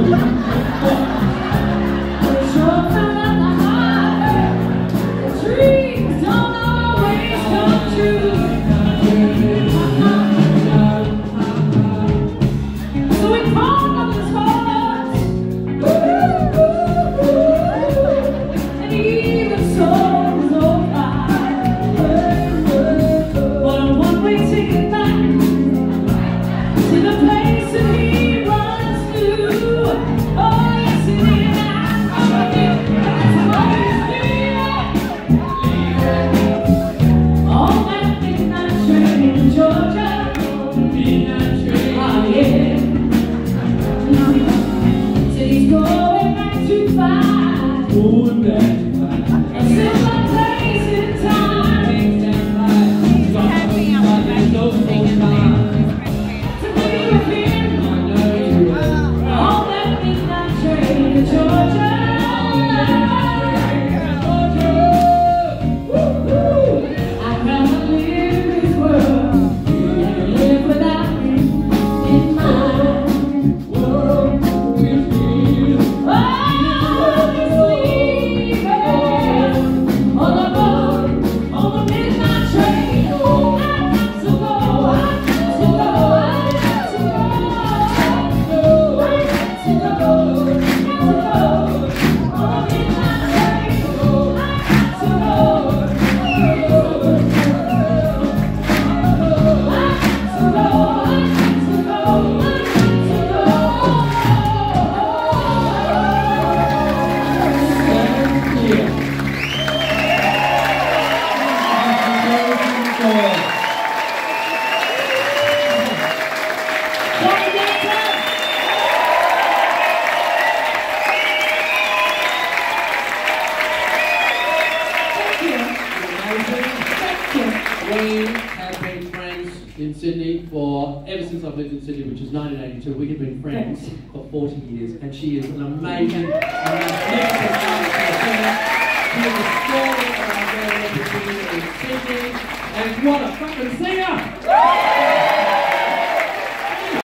Ever since I've lived in Sydney, which is 1982, we have been friends for 40 years, and she is an amazing, magnificent singer. She is the story of our girl in Sydney, and what a fucking singer!